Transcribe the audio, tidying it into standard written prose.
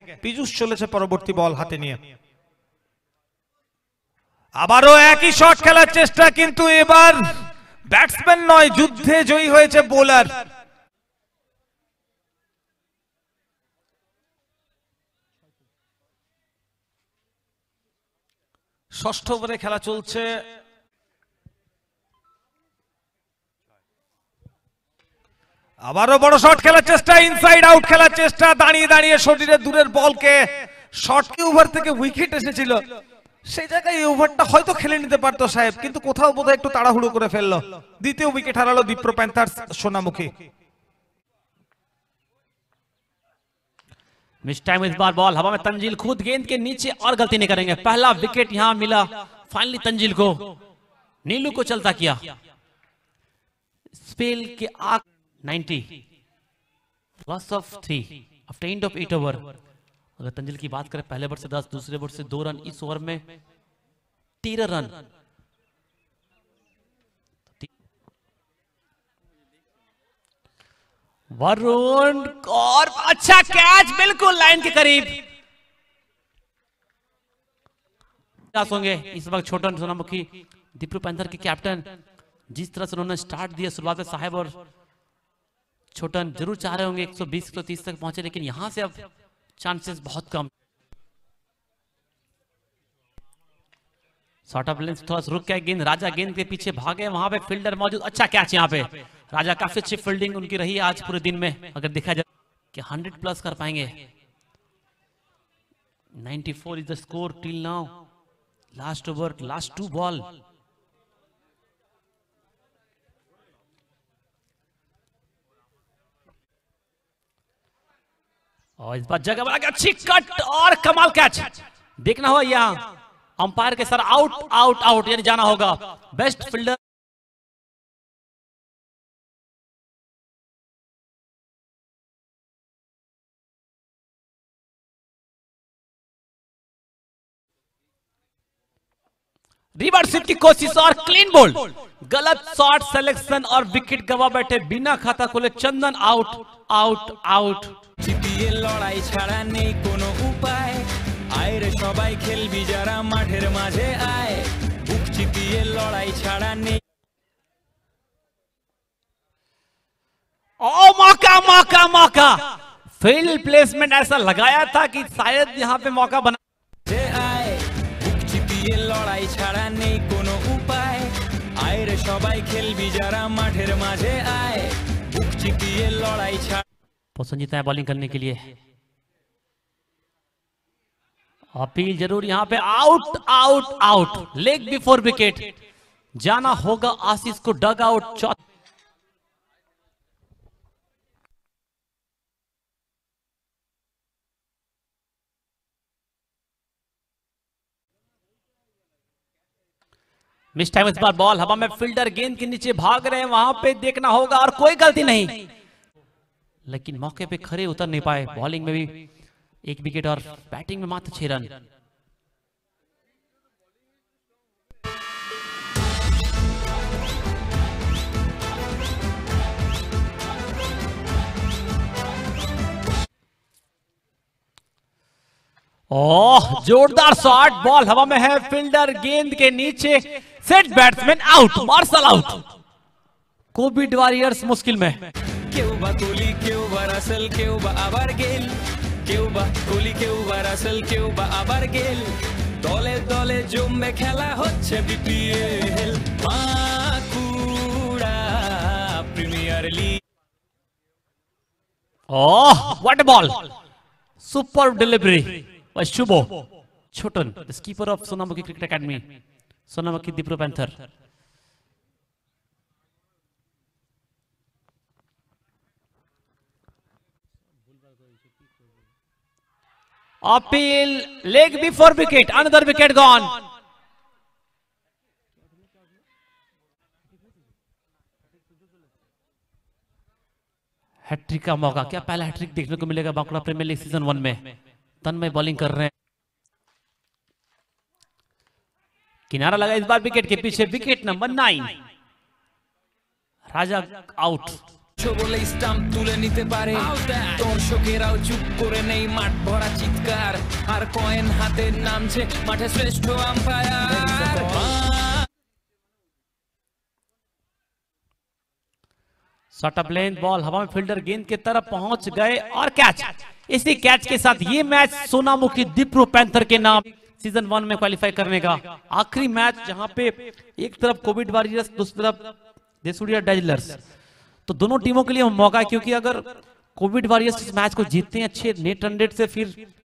পীযূষ চলেছে পরবর্তী বল হাতে নিয়ে। আবারও একই শট খেলার চেষ্টা, কিন্তু এবার ব্যাটসম্যান নয়, যুদ্ধে জয়ী হয়েছে বোলার। ষষ্ঠ ওভারে খেলা চলছে। আবারও বড় শট খেলার চেষ্টা, ইনসাইড আউট খেলার চেষ্টা, দাঁড়িয়ে দাঁড়িয়ে শরীরের দূরের বলকে শর্ট ওভার থেকে উইকেট এসেছিল, সেই জায়গায় এই ওভারটা হয়তো খেলে নিতে পারতো সাহেব, কিন্তু কোথাও বোধহয় একটু তাড়াহুড়ো করে ফেললো। দ্বিতীয় উইকেট হারালো Dipra Panthers Sonamukhi. Miss time इस बार बॉल हवा में, तंजील खुद गेंद के नीचे और गलती नहीं करेंगे। पहला विकेट यहां मिला फाइनली तंजील को, नीलू को चलता किया। स्पेल के आग 90 loss of 3 after end of 8 over. अगर तंजील की बात करें, पहले ओवर से 10, दूसरे ओवर से 2 रन, इस ओवर में 13 रन। वरुण और अच्छा कैच, बिल्कुल लाइन के करीब। होंगे इस वक्त छोटन सोनामुखी दीप्रू पैंथर के कैप्टन, जिस तरह से उन्होंने स्टार्ट दिया शुरुआत में, साहेब और छोटन जरूर चाह रहे होंगे 120 130 तक पहुंचे, लेकिन यहां से अब चांसेस बहुत कम। शॉर्ट ऑफ लेंथ थोड़ा रुक गया गेंद, राजा गेंद के पीछे भागे, वहां पे फील्डर मौजूद। अच्छा कैच यहां पे, राजा काफी अच्छी फील्डिंग उनकी रही आज पूरे दिन में। अगर देखा जाए कि 100 प्लस कर पाएंगे। 94 is the score till now. Last over, last 2 ball. और इस बार जगह बना के अच्छी कट और कमाल कैच। देखना हुआ यहां अंपायर के सर, आउट आउट आउट, यानी जाना होगा। बेस्ट फील्डर रिवर्स स्वीप की कोशिश और क्लीन बोल्ड। गलत शॉट सिलेक्शन और विकेट गवा बैठे, बिना खाता खोले चंदन आउट आउट आउट। জিতিয়ে লড়াই ছাড়া নেই কোনো উপায়, আয়ের সবাই খেলবি যারা মাঠের মাঝে আয়, বুক চিতিয়ে লড়াই ছাড়া নেই। ओ मौका मौका मौका, फील्ड प्लेसमेंट ऐसा लगाया था कि शायद यहां पे मौका बना। আয় বুক চিতিয়ে লড়াই ছাড়া নেই কোনো উপায়, আয়ের সবাই খেলবি যারা মাঠের মাঝে আয়, বুক চিতিয়ে লড়াই ছাড়া। पोसंजीता है बॉलिंग करने के लिए, अपील जरूर यहां पे, out out out, leg before wicket. जाना होगा आशीष को डग आउट। मिस टाइम इस बार बॉल हवा में, फील्डर गेंद के नीचे भाग रहे हैं, वहां पे देखना होगा और कोई गलती नहीं, लेकिन मौके पे खड़े उतर नहीं पाए। बॉलिंग में भी 1 विकेट और बैटिंग में मात्र 6 रन। ओह जोरदार शॉट, बॉल हवा में है, फील्डर गेंद के नीचे, set batsman out, marshal out. Covid warriors मुश्किल में। কেউ বা কোহলি, কেউ বা রাসেল, কেউ বা আবার গেল, কেউ বা কোহলি, কেউ বা রাসেল, কেউ বা আবার গেল, দলে দলে জমে খেলা হচ্ছে BPL, Bankura premier league. Oh what a ball, super delivery by Shubho Chhotan, the keeper of Sonamukhi cricket academy, Sonamukhi Dipru Panther. Appeal, leg before wicket, another wicket gone. Hattrick का मौका, क्या पहला हैट्रिक देखने को मिलेगा बांकुड़ा प्रीमियर लीग सीजन 1 में। तन्मय बॉलिंग कर रहे हैं, किनारा लगा इस बार विकेट के पीछे। Wicket number 9, Raja out. বলে স্টাম্প তুলে নিতে পারে, দর্শকেরাও চুপ করে নেই, মাঠ ভরা চিৎকার। আর কয়েন হাতে নামছে মাঠে শ্রেষ্ঠ umpire. Shot up length ball हवा में, फील्डर गेंद की तरफ पहुंच गए और कैच। इसी कैच के साथ ये मैच सोनामुखी दीप्रो पैंथर के नाम सीजन 1 में क्वालिफाई करने का आखिरी मैच, जहां पे एक तरफ कोविड वॉरियर्स, दूसरी तरफ देसुड़िया डैजलर्स। तो दोनों टीमों के लिए मौका है, क्योंकि अगर कोविड वॉरियर्स इस मैच को जीतते हैं अच्छे नेट रन रेट से, फिर